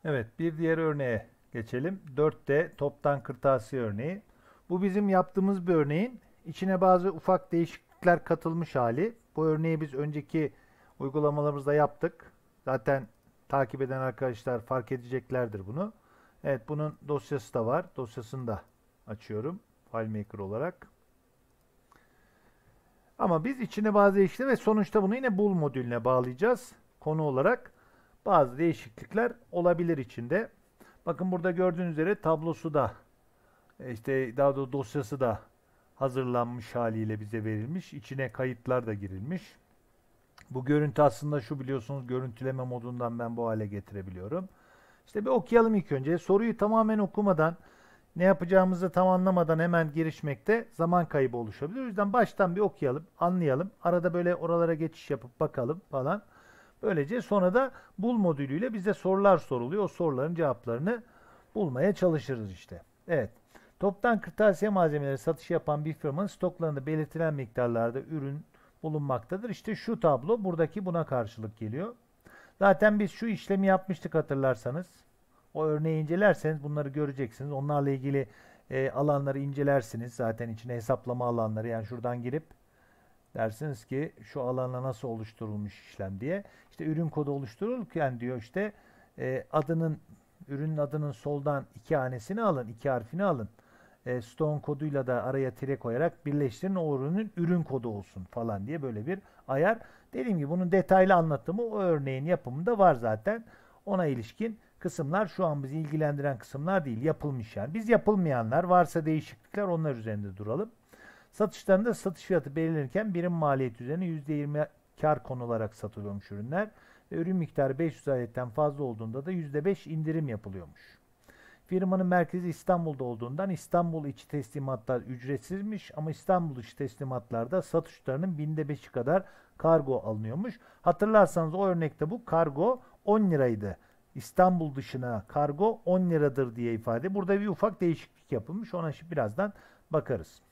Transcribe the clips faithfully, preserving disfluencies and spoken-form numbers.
Evet, bir diğer örneğe geçelim. dört D toptan kırtasiye örneği. Bu bizim yaptığımız bir örneğin içine bazı ufak değişiklikler katılmış hali. Bu örneği biz önceki uygulamalarımızda yaptık. Zaten takip eden arkadaşlar fark edeceklerdir bunu. Evet, bunun dosyası da var. Dosyasını da açıyorum FileMaker olarak. Ama biz içine bazı değişiklikler ve sonuçta bunu yine Bool modülüne bağlayacağız. Konu olarak bazı değişiklikler olabilir içinde. Bakın burada gördüğünüz üzere tablosu da e, işte daha doğrusu dosyası da hazırlanmış haliyle bize verilmiş. İçine kayıtlar da girilmiş. Bu görüntü aslında şu, biliyorsunuz, görüntüleme modundan ben bu hale getirebiliyorum. İşte bir okuyalım ilk önce. Soruyu tamamen okumadan, ne yapacağımızı tam anlamadan hemen girişmekte zaman kaybı oluşabilir. O yüzden baştan bir okuyalım, anlayalım. Arada böyle oralara geçiş yapıp bakalım falan. Böylece sonra da bul modülüyle bize sorular soruluyor. O soruların cevaplarını bulmaya çalışırız işte. Evet. Toptan kırtasiye malzemeleri satışı yapan bir firmanın stoklarında belirtilen miktarlarda ürün bulunmaktadır. İşte şu tablo buradaki buna karşılık geliyor. Zaten biz şu işlemi yapmıştık, hatırlarsanız. O örneği incelerseniz bunları göreceksiniz. Onlarla ilgili e, alanları incelersiniz. Zaten içine hesaplama alanları, yani şuradan girip dersiniz ki şu alanla nasıl oluşturulmuş işlem diye. İşte ürün kodu oluşturulurken diyor işte e, adının ürünün adının soldan iki hanesini alın, iki harfini alın. E, Stone koduyla da araya tire koyarak birleştirin, o ürünün ürün kodu olsun falan diye böyle bir ayar. Dediğim gibi bunun detaylı anlatımı o örneğin yapımında var zaten. Ona ilişkin kısımlar şu an bizi ilgilendiren kısımlar değil, yapılmış yani. Biz yapılmayanlar varsa değişiklikler, onlar üzerinde duralım. Satışlarında satış fiyatı belirlenirken birim maliyet üzerine yüzde yirmi kar konularak satılıyormuş ürünler. Ve ürün miktarı beş yüz adetten fazla olduğunda da yüzde beş indirim yapılıyormuş. Firmanın merkezi İstanbul'da olduğundan İstanbul içi teslimatlar ücretsizmiş, ama İstanbul içi teslimatlarda satışlarının binde beşi kadar kargo alınıyormuş. Hatırlarsanız o örnekte bu kargo on liraydı. İstanbul dışına kargo on liradır diye ifade. Burada bir ufak değişiklik yapılmış. Ona şimdi birazdan bakarız.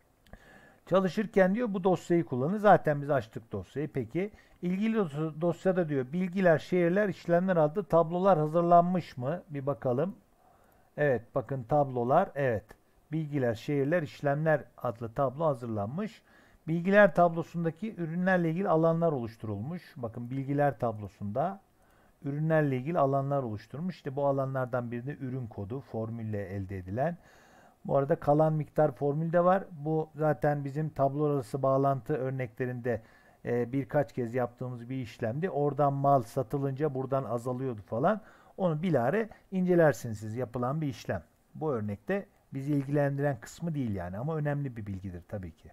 Çalışırken diyor bu dosyayı kullanın. Zaten biz açtık dosyayı. Peki ilgili dosyada diyor bilgiler, şehirler, işlemler adlı tablolar hazırlanmış mı? Bir bakalım. Evet, bakın tablolar, evet. Bilgiler, şehirler, işlemler adlı tablo hazırlanmış. Bilgiler tablosundaki ürünlerle ilgili alanlar oluşturulmuş. Bakın bilgiler tablosunda ürünlerle ilgili alanlar oluşturmuş. İşte bu alanlardan biri de ürün kodu, formülle elde edilen. Bu arada kalan miktar formül de var. Bu zaten bizim tablo arası bağlantı örneklerinde e, birkaç kez yaptığımız bir işlemdi. Oradan mal satılınca buradan azalıyordu falan. Onu bilahare incelersiniz siz, yapılan bir işlem. Bu örnekte bizi ilgilendiren kısmı değil yani, ama önemli bir bilgidir tabii ki.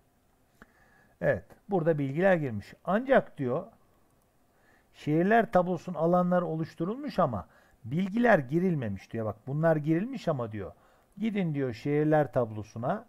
Evet, burada bilgiler girmiş. Ancak diyor şehirler tablosunun alanları oluşturulmuş ama bilgiler girilmemiş diyor. Bak bunlar girilmiş ama diyor. Gidin diyor şehirler tablosuna.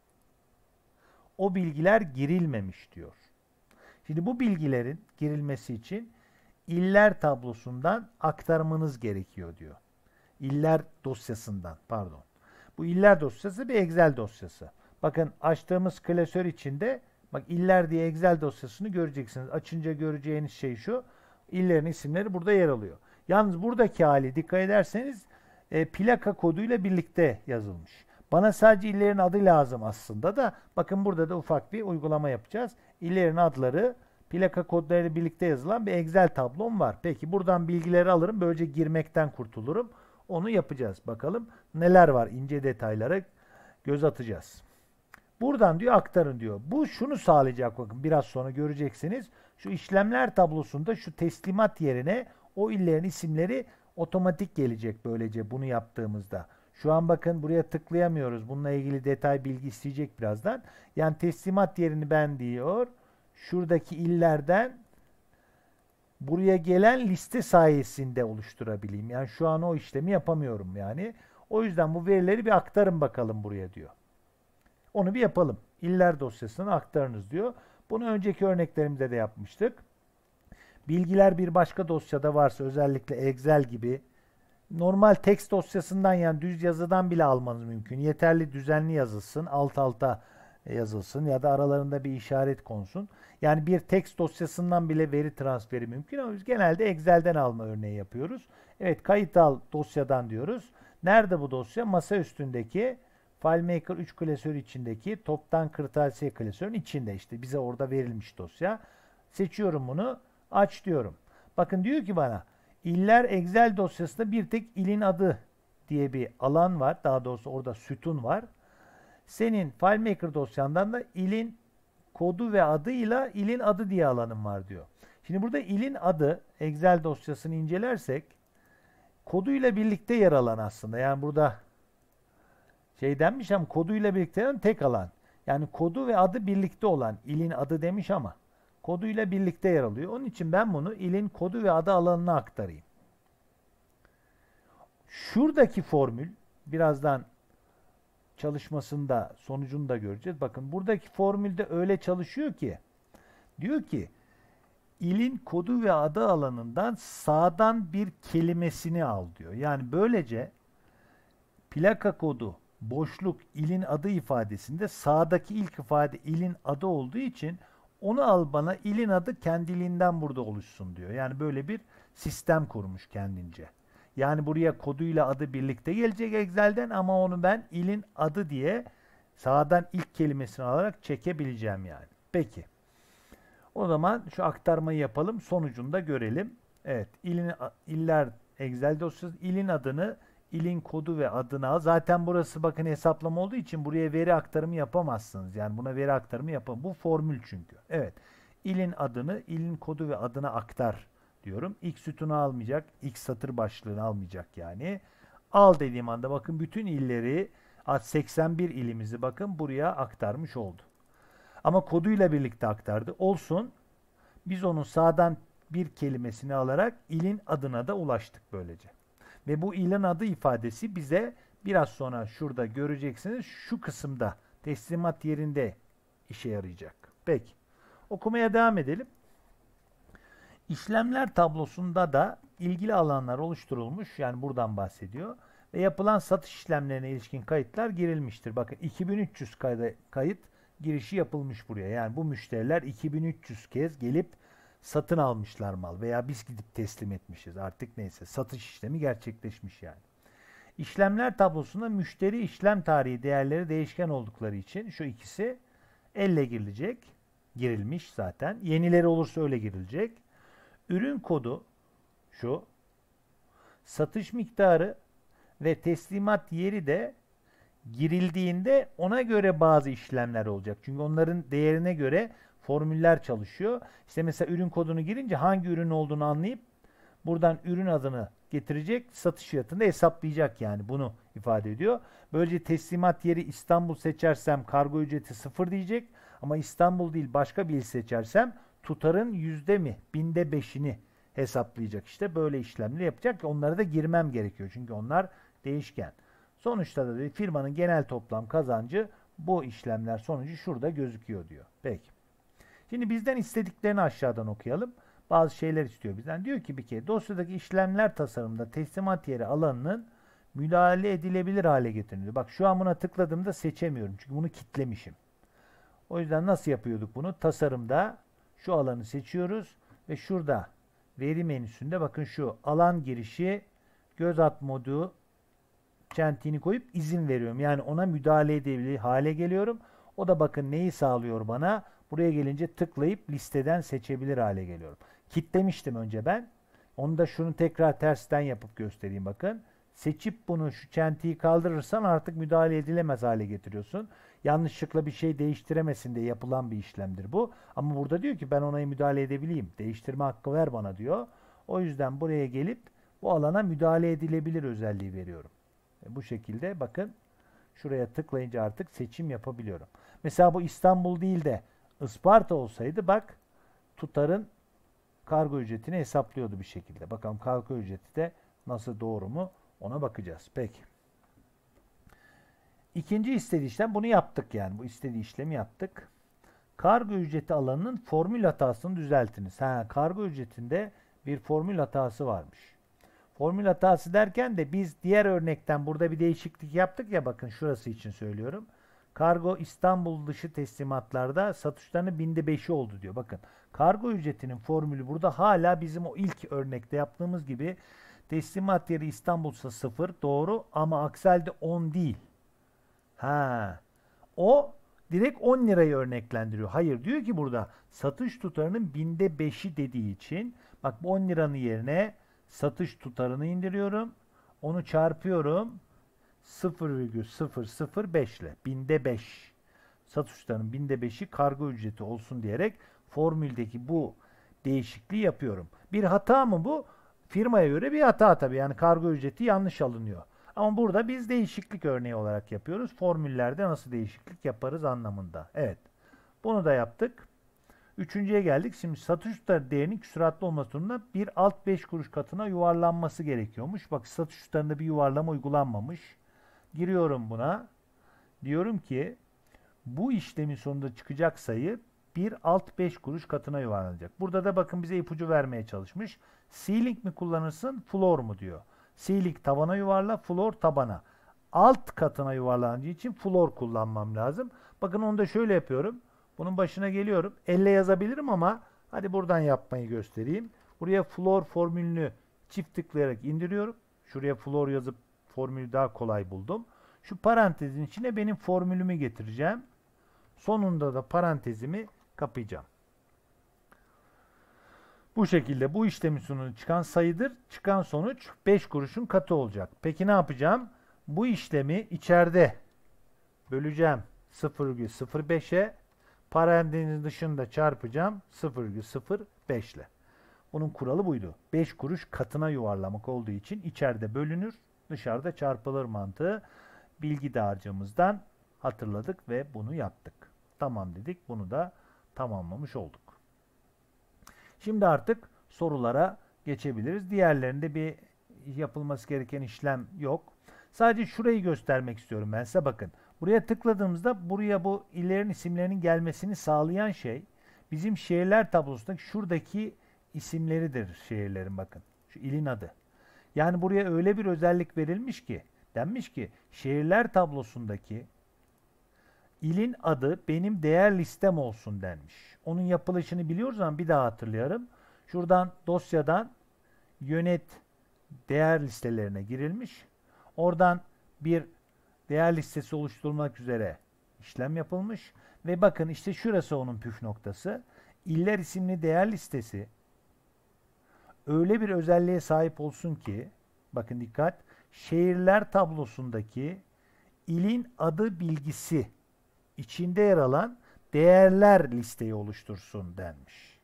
O bilgiler girilmemiş diyor. Şimdi bu bilgilerin girilmesi için iller tablosundan aktarmanız gerekiyor diyor. İller dosyasından, pardon. Bu iller dosyası bir Excel dosyası. Bakın açtığımız klasör içinde bak iller diye Excel dosyasını göreceksiniz. Açınca göreceğiniz şey şu. İllerin isimleri burada yer alıyor. Yalnız buradaki hali dikkat ederseniz e, plaka koduyla birlikte yazılmış. Bana sadece illerin adı lazım aslında da. Bakın burada da ufak bir uygulama yapacağız. İllerin adları plaka kodlarıyla birlikte yazılan bir Excel tablom var. Peki buradan bilgileri alırım. Böylece girmekten kurtulurum. Onu yapacağız. Bakalım neler var, ince detaylara göz atacağız. Buradan diyor aktarın diyor. Bu şunu sağlayacak, bakın biraz sonra göreceksiniz. Şu işlemler tablosunda şu teslimat yerine o illerin isimleri otomatik gelecek böylece bunu yaptığımızda. Şu an bakın buraya tıklayamıyoruz. Bununla ilgili detay bilgi isteyecek birazdan. Yani teslimat yerini ben diyor. Şuradaki illerden buraya gelen liste sayesinde oluşturabileyim. Yani şu an o işlemi yapamıyorum yani. O yüzden bu verileri bir aktarın bakalım buraya diyor. Onu bir yapalım. İller dosyasına aktarınız diyor. Bunu önceki örneklerimizde de yapmıştık. Bilgiler bir başka dosyada varsa, özellikle Excel gibi, normal text dosyasından yani düz yazıdan bile almanız mümkün. Yeterli düzenli yazılsın. Alt alta yazılsın ya da aralarında bir işaret konsun. Yani bir text dosyasından bile veri transferi mümkün ama biz genelde Excel'den alma örneği yapıyoruz. Evet, kayıt al dosyadan diyoruz. Nerede bu dosya? Masa üstündeki FileMaker üç klasörü içindeki toptan kırtasiye klasörün içinde, işte bize orada verilmiş dosya. Seçiyorum bunu, aç diyorum. Bakın diyor ki bana, iller Excel dosyasında bir tek ilin adı diye bir alan var. Daha doğrusu orada sütun var. Senin FileMaker dosyandan da ilin kodu ve adıyla ilin adı diye alanım var diyor. Şimdi burada ilin adı, Excel dosyasını incelersek koduyla birlikte yer alan aslında. Yani burada şey denmiş ama koduyla birlikte yer alan tek alan. Yani kodu ve adı birlikte olan ilin adı demiş ama koduyla birlikte yer alıyor. Onun için ben bunu ilin kodu ve adı alanına aktarayım. Şuradaki formül birazdan çalışmasında sonucunu da göreceğiz. Bakın buradaki formülde öyle çalışıyor ki diyor ki ilin kodu ve adı alanından sağdan bir kelimesini al diyor. Yani böylece plaka kodu boşluk ilin adı ifadesinde sağdaki ilk ifade ilin adı olduğu için onu al bana, ilin adı kendiliğinden burada oluşsun diyor. Yani böyle bir sistem kurmuş kendince. Yani buraya koduyla adı birlikte gelecek Excel'den ama onu ben ilin adı diye sağdan ilk kelimesini alarak çekebileceğim yani. Peki. O zaman şu aktarmayı yapalım. Sonucunu da görelim. Evet. Ilin, iller Excel dosyası ilin adını, ilin kodu ve adını al. Zaten burası bakın hesaplama olduğu için buraya veri aktarımı yapamazsınız. Yani buna veri aktarımı yapın. Bu formül çünkü. Evet. İlin adını, ilin kodu ve adına aktar diyorum. İlk sütunu almayacak. İlk satır başlığını almayacak yani. Al dediğim anda bakın bütün illeri, seksen bir ilimizi bakın buraya aktarmış oldu. Ama koduyla birlikte aktardı. Olsun. Biz onun sağdan bir kelimesini alarak ilin adına da ulaştık böylece. Ve bu ilin adı ifadesi bize biraz sonra şurada göreceksiniz şu kısımda teslimat yerinde işe yarayacak. Peki. Okumaya devam edelim. İşlemler tablosunda da ilgili alanlar oluşturulmuş. Yani buradan bahsediyor. Ve yapılan satış işlemlerine ilişkin kayıtlar girilmiştir. Bakın iki bin üç yüz kayıt girişi yapılmış buraya. Yani bu müşteriler iki bin üç yüz kez gelip satın almışlar mal veya biz gidip teslim etmişiz. Artık neyse satış işlemi gerçekleşmiş yani. İşlemler tablosunda müşteri işlem tarihi değerleri değişken oldukları için şu ikisi elle girilecek. Girilmiş zaten. Yenileri olursa öyle girilecek. Ürün kodu şu. Satış miktarı ve teslimat yeri de girildiğinde ona göre bazı işlemler olacak. Çünkü onların değerine göre formüller çalışıyor. İşte mesela ürün kodunu girince hangi ürün olduğunu anlayıp buradan ürün adını getirecek, satış fiyatını da hesaplayacak yani bunu ifade ediyor. Böylece teslimat yeri İstanbul seçersem kargo ücreti sıfır diyecek ama İstanbul değil başka bir il seçersem tutarın yüzde mi, binde beşini hesaplayacak. İşte böyle işlemleri yapacak ki onlara da girmem gerekiyor. Çünkü onlar değişken. Sonuçta da firmanın genel toplam kazancı bu işlemler sonucu şurada gözüküyor diyor. Peki. Şimdi bizden istediklerini aşağıdan okuyalım. Bazı şeyler istiyor bizden. Diyor ki bir kere dosyadaki işlemler tasarımında teslimat yeri alanının müdahale edilebilir hale getiriliyor. Bak şu an buna tıkladığımda seçemiyorum. Çünkü bunu kitlemişim. O yüzden nasıl yapıyorduk bunu? Tasarımda şu alanı seçiyoruz ve şurada veri menüsünde bakın şu alan girişi göz at modu çentiğini koyup izin veriyorum. Yani ona müdahale edebilir hale geliyorum. O da bakın neyi sağlıyor bana? Buraya gelince tıklayıp listeden seçebilir hale geliyorum. Kitlemiştim önce ben. Onu da şunu tekrar tersten yapıp göstereyim bakın. Seçip bunu şu çentiği kaldırırsan artık müdahale edilemez hale getiriyorsun. Yanlışlıkla bir şey değiştiremesin diye yapılan bir işlemdir bu. Ama burada diyor ki ben ona müdahale edebileyim. Değiştirme hakkı ver bana diyor. O yüzden buraya gelip bu alana müdahale edilebilir özelliği veriyorum. Bu şekilde bakın şuraya tıklayınca artık seçim yapabiliyorum. Mesela bu İstanbul değil de Isparta olsaydı bak tutarın kargo ücretini hesaplıyordu bir şekilde. Bakalım kargo ücreti de nasıl, doğru mu ona bakacağız. Peki. İkinci istediği işlem bunu yaptık yani. Bu istediği işlemi yaptık. Kargo ücreti alanının formül hatasını düzeltiniz. Ha, kargo ücretinde bir formül hatası varmış. Formül hatası derken de biz diğer örnekten burada bir değişiklik yaptık ya bakın şurası için söylüyorum. Kargo İstanbul dışı teslimatlarda satışlarının binde beşi oldu diyor. Bakın kargo ücretinin formülü burada hala bizim o ilk örnekte yaptığımız gibi teslimat yeri İstanbul'sa sıfır doğru ama akselde on değil. Ha, o direkt on lirayı örneklendiriyor. Hayır diyor ki burada satış tutarının binde beşi dediği için bak bu on liranın yerine satış tutarını indiriyorum. Onu çarpıyorum. sıfır virgül sıfır sıfır beş ile binde beş satış tutarının binde beşi kargo ücreti olsun diyerek formüldeki bu değişikliği yapıyorum. Bir hata mı bu? Firmaya göre bir hata tabii. Yani kargo ücreti yanlış alınıyor. Ama burada biz değişiklik örneği olarak yapıyoruz. Formüllerde nasıl değişiklik yaparız anlamında. Evet. Bunu da yaptık. Üçüncüye geldik. Şimdi satış tutarı değerinin küsuratlı olması durumunda bir alt beş kuruş katına yuvarlanması gerekiyormuş. Bak satış tutarında bir yuvarlama uygulanmamış. Giriyorum buna. Diyorum ki bu işlemin sonunda çıkacak sayı bir alt beş kuruş katına yuvarlanacak. Burada da bakın bize ipucu vermeye çalışmış. Ceiling mi kullanırsın, floor mu diyor. Ceiling tavana yuvarla, floor tabana. Alt katına yuvarlanacağı için floor kullanmam lazım. Bakın onu da şöyle yapıyorum. Bunun başına geliyorum. Elle yazabilirim ama hadi buradan yapmayı göstereyim. Buraya floor formülünü çift tıklayarak indiriyorum. Şuraya floor yazıp formülü daha kolay buldum. Şu parantezin içine benim formülümü getireceğim. Sonunda da parantezimi kapayacağım. Bu şekilde bu işlemin sonucu çıkan sayıdır. Çıkan sonuç beş kuruşun katı olacak. Peki ne yapacağım? Bu işlemi içeride böleceğim sıfır virgül sıfır beşe. Parantezin dışında çarpacağım sıfır virgül sıfır beş ile. Bunun kuralı buydu. beş kuruş katına yuvarlamak olduğu için içeride bölünür, dışarıda çarpılır mantığı bilgi dağarcığımızdan hatırladık ve bunu yaptık. Tamam dedik. Bunu da tamamlamış olduk. Şimdi artık sorulara geçebiliriz. Diğerlerinde bir yapılması gereken işlem yok. Sadece şurayı göstermek istiyorum ben size. Bakın. Buraya tıkladığımızda buraya bu illerin isimlerinin gelmesini sağlayan şey bizim şehirler tablosundaki şuradaki isimleridir şehirlerin bakın. Şu ilin adı. Yani buraya öyle bir özellik verilmiş ki denmiş ki şehirler tablosundaki ilin adı benim değer listem olsun denmiş. Onun yapılışını biliyoruz ama bir daha hatırlayalım. Şuradan dosyadan yönet değer listelerine girilmiş. Oradan bir değer listesi oluşturulmak üzere işlem yapılmış. Ve bakın işte şurası onun püf noktası. İller isimli değer listesi öyle bir özelliğe sahip olsun ki bakın dikkat şehirler tablosundaki ilin adı bilgisi içinde yer alan değerler listeyi oluştursun denmiş.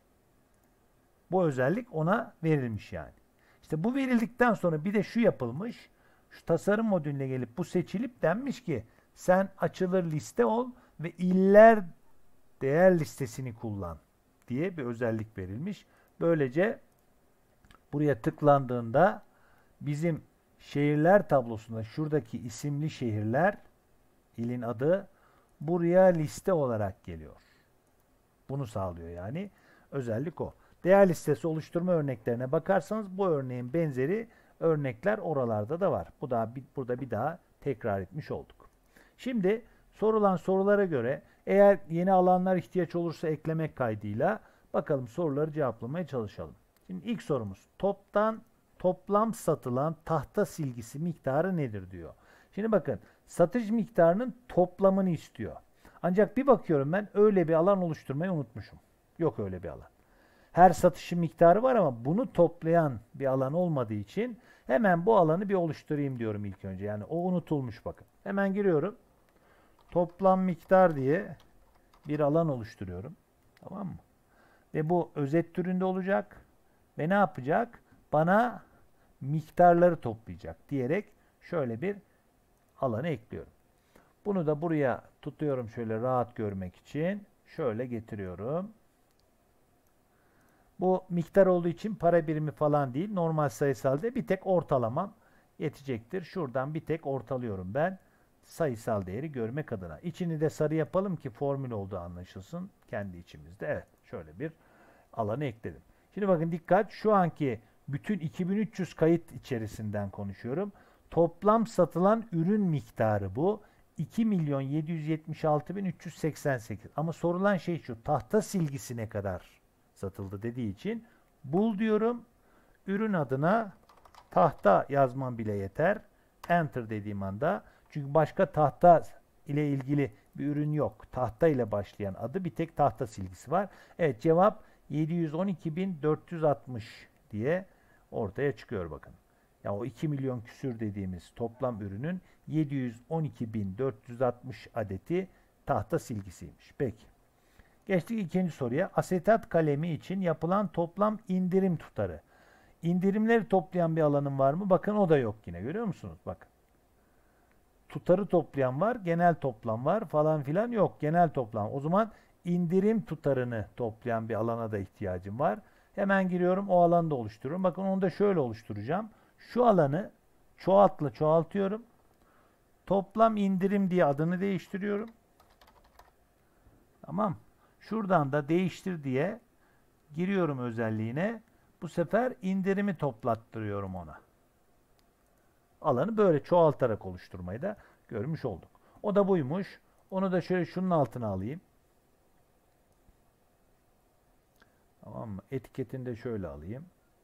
Bu özellik ona verilmiş yani. İşte bu verildikten sonra bir de şu yapılmış. Şu tasarım modülüne gelip bu seçilip denmiş ki sen açılır liste ol ve iller değer listesini kullan diye bir özellik verilmiş. Böylece buraya tıklandığında bizim şehirler tablosunda şuradaki isimli şehirler ilin adı buraya liste olarak geliyor. Bunu sağlıyor yani. Özellik o. Değer listesi oluşturma örneklerine bakarsanız bu örneğin benzeri örnekler oralarda da var. Bu da burada bir daha tekrar etmiş olduk. Şimdi sorulan sorulara göre eğer yeni alanlar ihtiyaç olursa eklemek kaydıyla bakalım soruları cevaplamaya çalışalım. Şimdi ilk sorumuz toptan toplam satılan tahta silgisi miktarı nedir diyor. Şimdi bakın satış miktarının toplamını istiyor. Ancak bir bakıyorum ben öyle bir alan oluşturmayı unutmuşum. Yok öyle bir alan. Her satışın miktarı var ama bunu toplayan bir alan olmadığı için hemen bu alanı bir oluşturayım diyorum ilk önce. Yani o unutulmuş bakın. Hemen giriyorum. Toplam miktar diye bir alan oluşturuyorum. Tamam mı? Ve bu özet türünde olacak. Ve ne yapacak? Bana miktarları toplayacak diyerek şöyle bir alanı ekliyorum. Bunu da buraya tutuyorum şöyle rahat görmek için. Şöyle getiriyorum. Bu miktar olduğu için para birimi falan değil. Normal sayısal değil. Bir tek ortalamam yetecektir. Şuradan bir tek ortalıyorum ben. Sayısal değeri görmek adına. İçini de sarı yapalım ki formül olduğu anlaşılsın. Kendi içimizde. Evet. Şöyle bir alanı ekledim. Şimdi bakın dikkat. Şu anki bütün iki bin üç yüz kayıt içerisinden konuşuyorum. Toplam satılan ürün miktarı bu. iki milyon yedi yüz yetmiş altı bin üç yüz seksen sekiz. Ama sorulan şey şu. Tahta silgisi ne kadar satıldı dediği için bul diyorum. Ürün adına tahta yazmam bile yeter. Enter dediğim anda. Çünkü başka tahta ile ilgili bir ürün yok. Tahta ile başlayan adı bir tek tahta silgisi var. Evet, cevap yedi yüz on iki bin dört yüz altmış diye ortaya çıkıyor bakın. Ya o iki milyon küsür dediğimiz toplam ürünün yedi yüz on iki bin dört yüz altmış adeti tahta silgisiymiş. Peki. Geçtik ikinci soruya. Asetat kalemi için yapılan toplam indirim tutarı. İndirimleri toplayan bir alanım var mı? Bakın o da yok yine. Görüyor musunuz? Bakın. Tutarı toplayan var, genel toplam var falan filan yok. Genel toplam. O zaman indirim tutarını toplayan bir alana da ihtiyacım var. Hemen giriyorum, o alanı da oluşturuyorum. Bakın onu da şöyle oluşturacağım. Şu alanı çoğaltla çoğaltıyorum. Toplam indirim diye adını değiştiriyorum. Tamam. Şuradan da değiştir diye giriyorum özelliğine. Bu sefer indirimi toplattırıyorum ona. Alanı böyle çoğaltarak oluşturmayı da görmüş olduk. O da buymuş. Onu da şöyle şunun altına alayım. Tamam mı? Etiketini de şöyle alayım.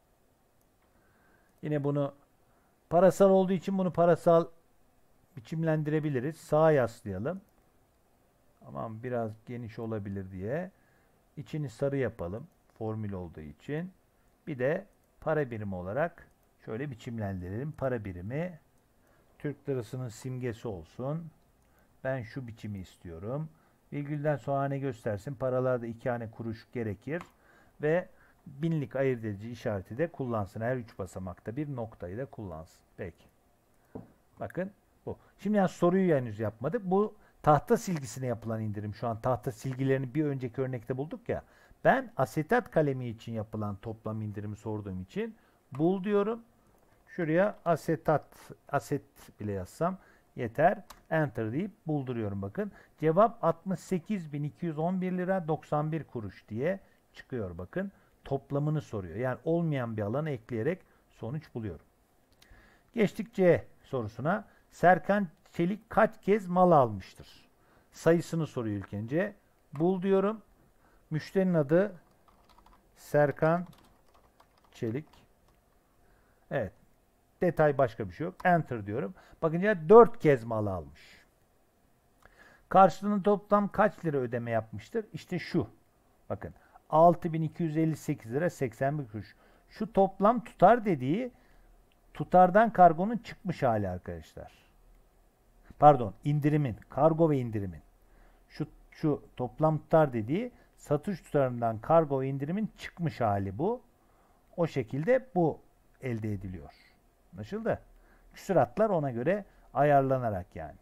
Yine bunu parasal olduğu için bunu parasal biçimlendirebiliriz. Sağa yaslayalım. Tamam, biraz geniş olabilir diye. İçini sarı yapalım. Formül olduğu için. Bir de para birimi olarak şöyle biçimlendirelim. Para birimi Türk lirasının simgesi olsun. Ben şu biçimi istiyorum. Virgülden sonra hane göstersin. Paralarda iki hane kuruş gerekir. Ve binlik ayırt edici işareti de kullansın. Her üç basamakta bir noktayı da kullansın. Peki. Bakın bu. Şimdi yani soruyu henüz yapmadık. Bu tahta silgisine yapılan indirim. Şu an tahta silgilerini bir önceki örnekte bulduk ya. Ben asetat kalemi için yapılan toplam indirimi sorduğum için bul diyorum. Şuraya asetat, aset bile yazsam yeter. Enter deyip bulduruyorum bakın. Cevap altmış sekiz bin iki yüz on bir lira doksan bir kuruş diye çıkıyor bakın. Toplamını soruyor. Yani olmayan bir alanı ekleyerek sonuç buluyorum. Geçtik C sorusuna. Serkan Çelik kaç kez mal almıştır? Sayısını soruyor ilk önce. Bul diyorum. Müşterinin adı Serkan Çelik. Evet. Detay başka bir şey yok. Enter diyorum. Bakınca dört kez mal almış. Karşılığında toplam kaç lira ödeme yapmıştır? İşte şu. Bakın. altı bin iki yüz elli sekiz lira seksen bir kuruş. Şu toplam tutar dediği tutardan kargonun çıkmış hali arkadaşlar. Pardon, indirimin, kargo ve indirimin. Şu şu toplam tutar dediği satış tutarından kargo ve indirimin çıkmış hali bu. O şekilde bu elde ediliyor. Anlaşıldı? Küsuratlar ona göre ayarlanarak yani.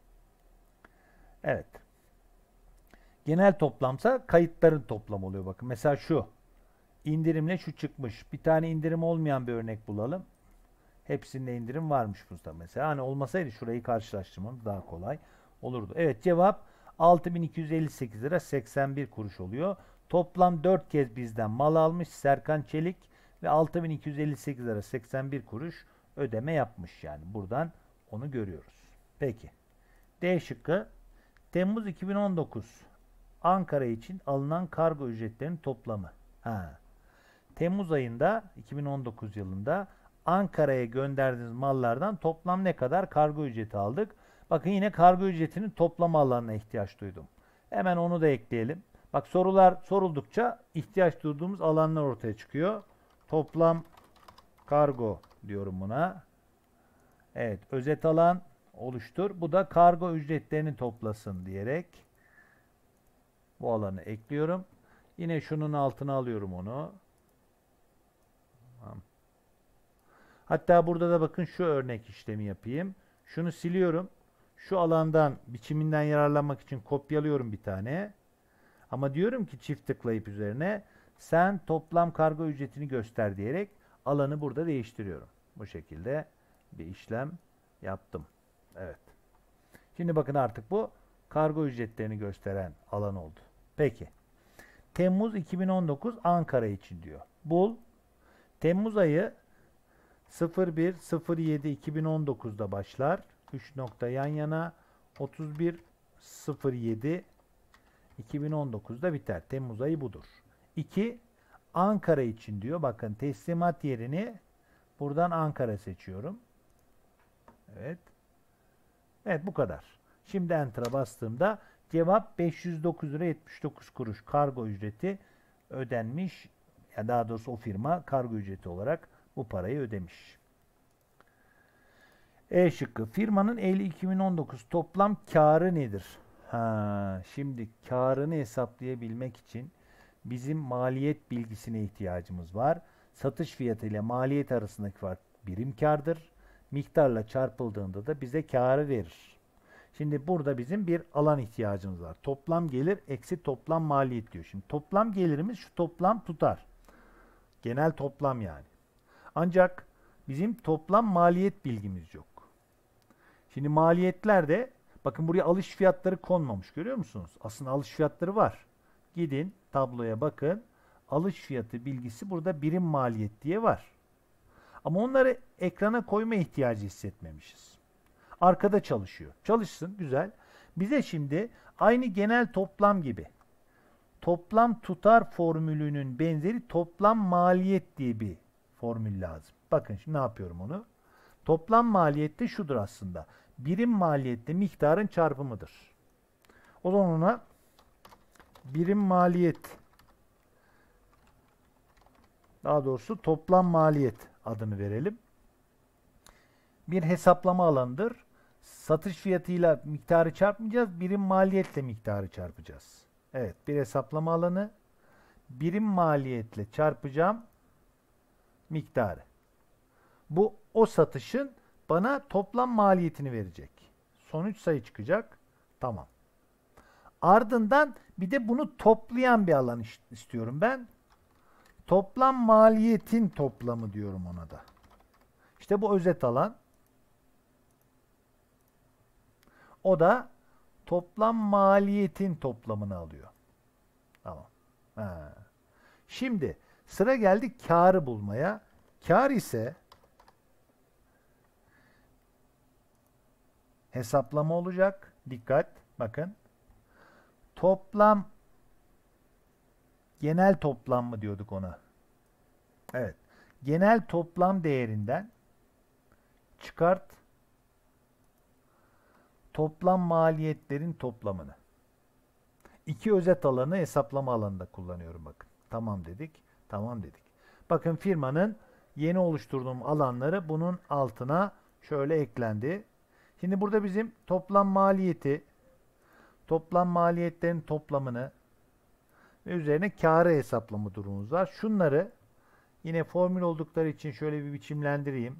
Evet. Genel toplamsa kayıtların toplamı oluyor bakın. Mesela şu. İndirimle şu çıkmış. Bir tane indirim olmayan bir örnek bulalım. Hepsinde indirim varmış burada mesela. Hani olmasaydı şurayı karşılaştırmamız daha kolay olurdu. Evet, cevap altı bin iki yüz elli sekiz lira seksen bir kuruş oluyor. Toplam dört kez bizden mal almış Serkan Çelik ve altı bin iki yüz elli sekiz lira seksen bir kuruş ödeme yapmış yani. Buradan onu görüyoruz. Peki. D şıkkı. Temmuz iki bin on dokuz Ankara için alınan kargo ücretlerinin toplamı. Ha. Temmuz ayında iki bin on dokuz yılında Ankara'ya gönderdiğiniz mallardan toplam ne kadar kargo ücreti aldık? Bakın yine kargo ücretinin toplam alanına ihtiyaç duydum. Hemen onu da ekleyelim. Bak sorular soruldukça ihtiyaç duyduğumuz alanlar ortaya çıkıyor. Toplam kargo diyorum buna. Evet, özet alan oluştur. Bu da kargo ücretlerini toplasın diyerek bu alanı ekliyorum. Yine şunun altına alıyorum onu. Tamam. Hatta burada da bakın şu örnek işlemi yapayım. Şunu siliyorum. Şu alandan biçiminden yararlanmak için kopyalıyorum bir tane. Ama diyorum ki çift tıklayıp üzerine sen toplam kargo ücretini göster diyerek alanı burada değiştiriyorum. Bu şekilde bir işlem yaptım. Evet. Şimdi bakın artık bu kargo ücretlerini gösteren alan oldu. Peki. Temmuz iki bin on dokuz Ankara için diyor. Bul. Temmuz ayı sıfır bir sıfır yedi iki bin on dokuz'da başlar. üç nokta yan yana. otuz bir sıfır yedi iki bin on dokuzda biter. Temmuz ayı budur. iki. Ankara için diyor. Bakın teslimat yerini buradan Ankara seçiyorum. Evet. Evet, bu kadar. Şimdi Enter'a bastığımda cevap beş yüz dokuz lira yetmiş dokuz kuruş kargo ücreti ödenmiş. Ya daha doğrusu o firma kargo ücreti olarak bu parayı ödemiş. E şıkkı. Firmanın Eylül iki bin on dokuz toplam karı nedir? Ha, şimdi karını hesaplayabilmek için bizim maliyet bilgisine ihtiyacımız var. Satış fiyatı ile maliyet arasındaki fark birim kardır. Miktarla çarpıldığında da bize karı verir. Şimdi burada bizim bir alan ihtiyacımız var. Toplam gelir eksi toplam maliyet diyor. Şimdi toplam gelirimiz şu toplam tutar. Genel toplam yani. Ancak bizim toplam maliyet bilgimiz yok. Şimdi maliyetlerde bakın buraya alış fiyatları konmamış, görüyor musunuz? Aslında alış fiyatları var. Gidin tabloya bakın. Alış fiyatı bilgisi burada birim maliyet diye var. Ama onları ekrana koyma ihtiyacı hissetmemişiz. Arkada çalışıyor. Çalışsın, güzel. Bize şimdi aynı genel toplam gibi toplam tutar formülünün benzeri toplam maliyet diye bir formül lazım. Bakın şimdi ne yapıyorum onu? Toplam maliyette şudur aslında. Birim maliyette miktarın çarpımıdır. O zaman ona birim maliyet, daha doğrusu toplam maliyet adını verelim. Bir hesaplama alanıdır. Satış fiyatıyla miktarı çarpmayacağız. Birim maliyetle miktarı çarpacağız. Evet, bir hesaplama alanı. Birim maliyetle çarpacağım miktarı. Bu o satışın bana toplam maliyetini verecek. Sonuç sayı çıkacak. Tamam. Ardından bir de bunu toplayan bir alan istiyorum ben. Toplam maliyetin toplamı diyorum ona da. İşte bu özet alan. O da toplam maliyetin toplamını alıyor. Tamam. Ha. Şimdi sıra geldi kârı bulmaya. Kâr ise hesaplama olacak. Dikkat. Bakın. Toplam genel toplam mı diyorduk ona? Evet. Genel toplam değerinden çıkart toplam maliyetlerin toplamını. İki özet alanı hesaplama alanında kullanıyorum bakın. Tamam dedik. Tamam dedik. Bakın firmanın yeni oluşturduğum alanları bunun altına şöyle eklendi. Şimdi burada bizim toplam maliyeti, toplam maliyetlerin toplamını ve üzerine kârı hesaplama durumumuz var. Şunları yine formül oldukları için şöyle bir biçimlendireyim.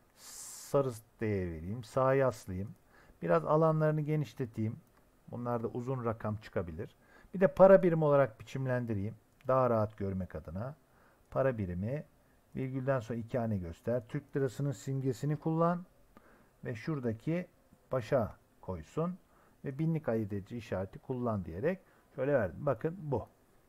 Sarı değer vereyim. Sağa yaslayayım. Biraz alanlarını genişleteyim. Bunlar da uzun rakam çıkabilir. Bir de para birimi olarak biçimlendireyim. Daha rahat görmek adına. Para birimi virgülden sonra iki hane göster. Türk lirasının simgesini kullan. Ve şuradaki başa koysun. Ve binlik ayırt edici işareti kullan diyerek şöyle verdim. Bakın bu.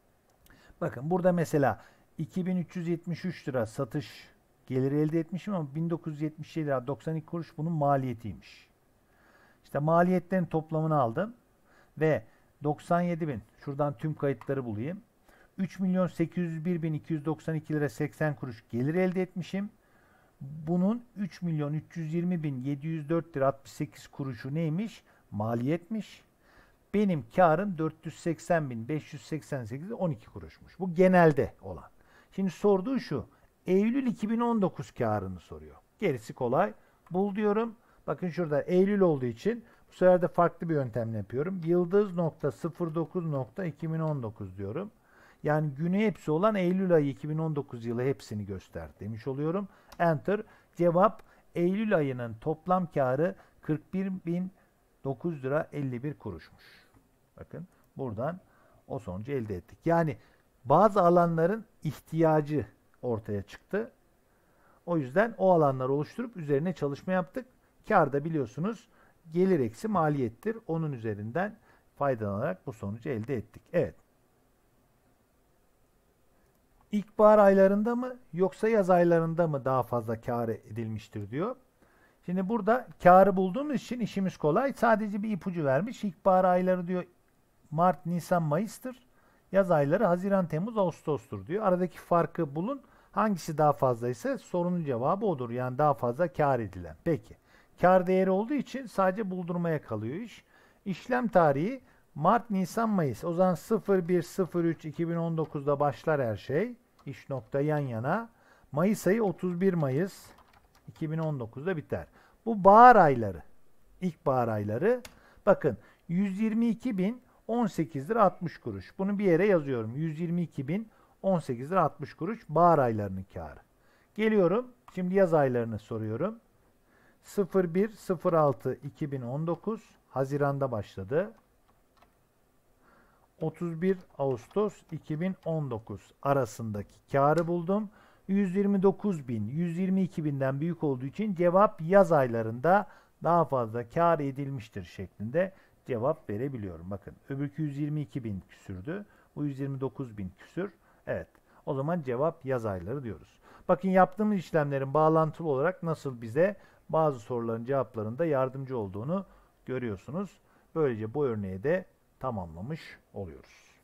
Bakın burada mesela iki bin üç yüz yetmiş üç lira satış geliri elde etmişim ama bin dokuz yüz yetmiş yedi lira doksan iki kuruş bunun maliyetiymiş. İşte maliyetlerin toplamını aldım ve doksan yedi bin, şuradan tüm kayıtları bulayım. üç milyon sekiz yüz bir bin iki yüz doksan iki lira seksen kuruş gelir elde etmişim. Bunun üç milyon üç yüz yirmi bin yedi yüz dört lira altmış sekiz kuruşu neymiş? Maliyetmiş. Benim karım dört yüz seksen bin beş yüz seksen sekiz on iki kuruşmuş. Bu genelde olan. Şimdi sorduğu şu. Eylül iki bin on dokuz karını soruyor. Gerisi kolay. Bul diyorum. Bakın şurada Eylül olduğu için bu sefer de farklı bir yöntemle yapıyorum. Yıldız nokta sıfır dokuz nokta iki bin on dokuz diyorum. Yani günü hepsi olan Eylül ayı iki bin on dokuz yılı hepsini göster demiş oluyorum. Enter. Cevap Eylül ayının toplam karı kırk bir bin dokuz yüz lira elli bir kuruşmuş. Bakın buradan o sonucu elde ettik. Yani bazı alanların ihtiyacı ortaya çıktı. O yüzden o alanları oluşturup üzerine çalışma yaptık. Kar da biliyorsunuz gelir eksi maliyettir. Onun üzerinden faydalanarak bu sonucu elde ettik. Evet. İlkbahar aylarında mı yoksa yaz aylarında mı daha fazla kar edilmiştir diyor. Şimdi burada karı bulduğumuz için işimiz kolay. Sadece bir ipucu vermiş. İlkbahar ayları diyor Mart, Nisan, Mayıs'tır. Yaz ayları Haziran, Temmuz, Ağustos'tur diyor. Aradaki farkı bulun. Hangisi daha fazlaysa sorunun cevabı odur. Yani daha fazla kar edilen. Peki. Kar değeri olduğu için sadece buldurmaya kalıyor iş. İşlem tarihi Mart, Nisan, Mayıs. O zaman sıfır bir sıfır üç iki bin on dokuzda başlar her şey. İş nokta yan yana. Mayıs ayı otuz bir Mayıs iki bin on dokuzda biter. Bu bahar ayları. İlkbahar ayları. Bakın yüz yirmi iki bin on sekiz lira altmış kuruş. Bunu bir yere yazıyorum. yüz yirmi iki bin on sekiz lira altmış kuruş bahar aylarının karı. Geliyorum. Şimdi yaz aylarını soruyorum. sıfır bir sıfır altı iki bin on dokuz Haziran'da başladı. otuz bir Ağustos iki bin on dokuz arasındaki karı buldum. yüz yirmi dokuz bin, yüz yirmi iki binden büyük olduğu için cevap yaz aylarında daha fazla kar edilmiştir şeklinde cevap verebiliyorum. Bakın öbürkü yüz yirmi iki bin küsürdü. Bu yüz yirmi dokuz bin küsür. Evet. O zaman cevap yaz ayları diyoruz. Bakın yaptığımız işlemlerin bağlantılı olarak nasıl bize bazı soruların cevaplarında yardımcı olduğunu görüyorsunuz. Böylece bu örneği de tamamlamış oluyoruz.